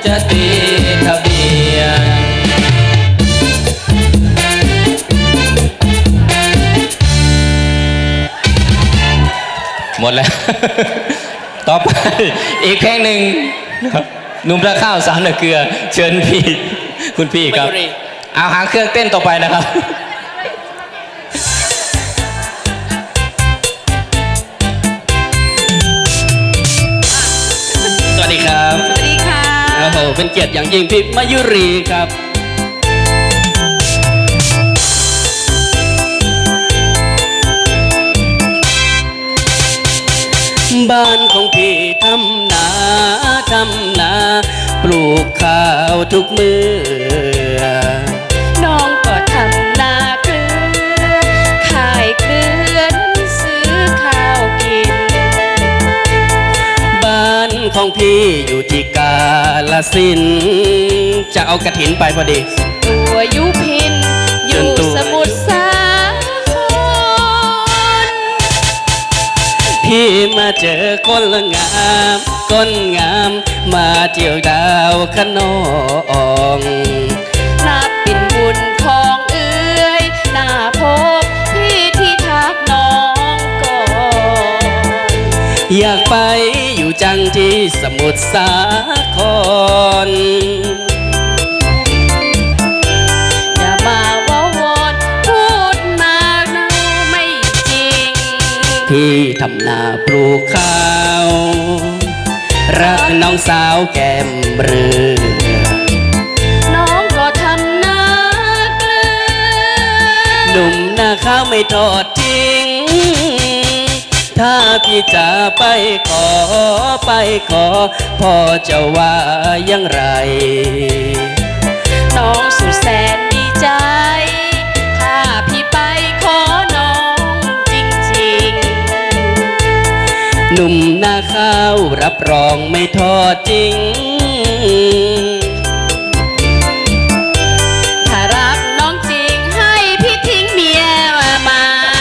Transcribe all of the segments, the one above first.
จะตีทะเบียนหมดแล้ว ต่อไปอีกเพลงหนึ่งหนุ่มระข้าวสาวเหนือเกลือเชิญพี่คุณพี่ครับเอาหางเครื่องเต้นต่อไปนะครับสวัสดีครับสวัสดีค่ะโอ้โหเป็นเกียรติอย่างยิ่งพี่มายุรีครับบ้านของพี่ทำนาปลูกข้าวทุกมือน้องก็ทำนาเกลือขายเกลือนั้นซื้อข้าวกินบ้านของพี่อยู่ที่กาฬสินธุ์จะเอากฐินไปพอดีตัวยุพินอยู่สมุทรสาครพี่มาเจอคนละงามก้นงามมาเที่ยวดาวขนองนับเป็นบุญของเอื้อยหน้าพบพี่ที่ทักน้องก่อนอยากไปอยู่จังที่สมุทรสาครอย่ามาว่าวอนพูดมานะไม่จริงพี่ทำนาปลูกข้าวรักน้องสาวแก้มเรือน้องก็ทำนาเกลือหนุ่มนาข้าวไม่ทอดทิ้งถ้าพี่จะไปขอพ่อจะว่าอย่างไรน้องสุดแสนดีใจถ้าพี่ไปขอน้องจริงๆหนุ่มนาข้าวรับรองไม่ทอดจริงถ้ารักน้องจริงให้พี่ทิ้งเมียมา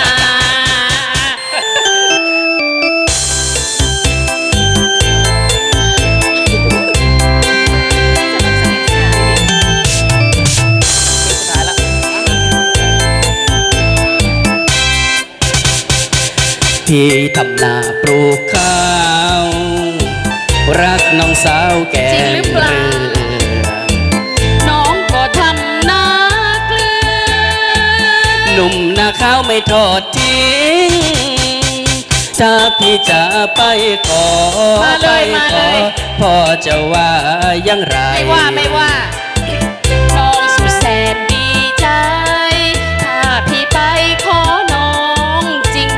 พี่ทำนาปลูกข้าวรักน้องสาวแก้มเรือน้องก็ทำนาเกลือหนุ่มนาข้าวไม่ทอดทิ้งถ้าพี่จะไปขอพ่อจะว่าอย่างไรไม่ว่าน้องสุดแสนดีใจถ้าพี่ไปขอน้องจริง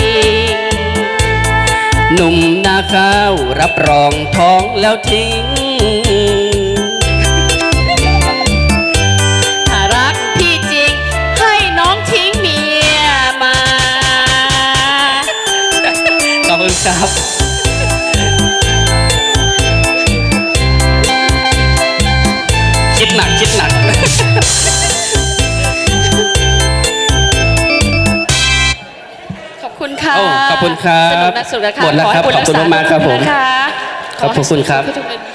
หนุ่มนาข้าวรับรองท้องแล้วทิ้งถ้ารักพี่จริงให้น้องทิ้งเมียมาขอบคุณครับคิดหนักขอบคุณค่ะขอบคุณครับสนุกนะสุดนะคะหมดแล้วครับขอบคุณมากครับผมขอบคุณครับ